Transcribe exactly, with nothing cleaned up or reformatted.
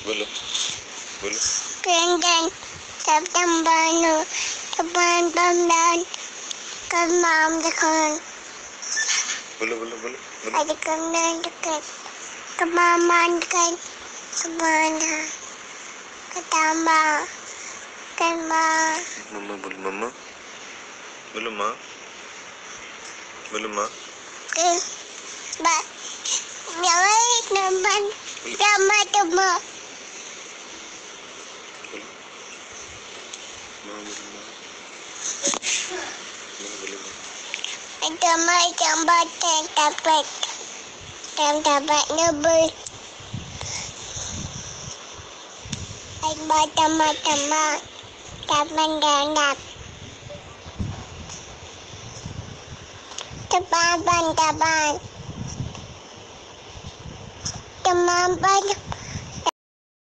बोलो बोलो Kemudian September teman teman kan mam dekat बोलो बोलो बोलो बोलो ada kemudian dekat kemaman dekat kemana ketambah kemana मम्मा बोलो मम्मा बोलो माँ बोलो माँ ke ba nyawai teman sama teman बोलो माँ बोलो माँ माँ बोलो माँ teman tambah dapat dan dapat nebus teman-teman teman ganap teman teman teman